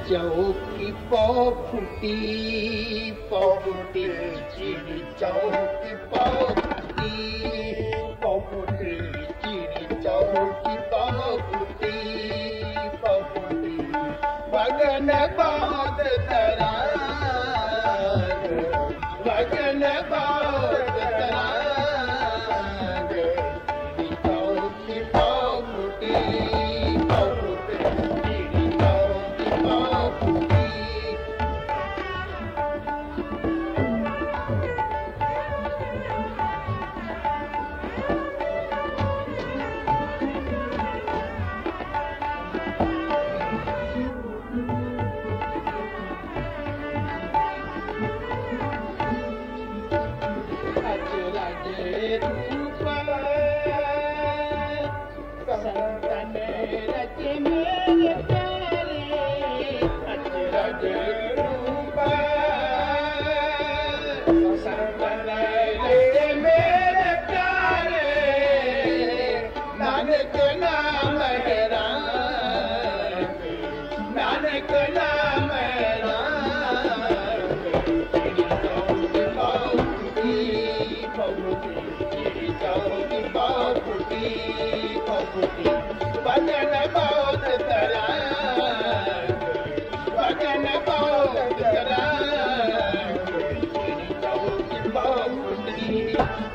चौकी पाव फूटी चिड़ी चौकी पाव फूटी चिड़ी चौकी पाव फूटी बगन बाद तराग बगन बाद तराग चौकी पाव फूटी चिड़ी चौकी पाव फूटी बगन बहुत तराग बगन बहुत तराग चौकी पाव फूटी